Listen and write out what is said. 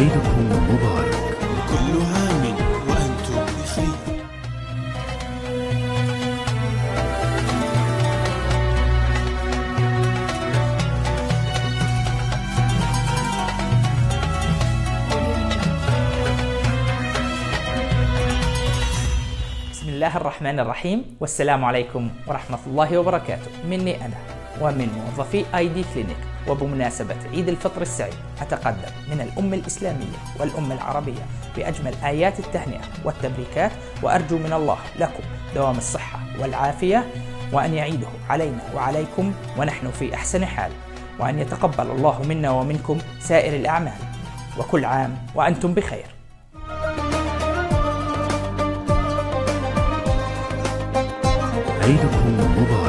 عيدكم مبارك. كل عام وأنتم بخير. بسم الله الرحمن الرحيم، والسلام عليكم ورحمة الله وبركاته. مني أنا ومن موظفي ID كلينيك، وبمناسبة عيد الفطر السعيد أتقدم من الأمة الإسلامية والأمة العربية بأجمل آيات التهنئة والتبريكات، وأرجو من الله لكم دوام الصحة والعافية، وأن يعيده علينا وعليكم ونحن في أحسن حال، وأن يتقبل الله منا ومنكم سائر الأعمال، وكل عام وأنتم بخير. عيدكم مبارك.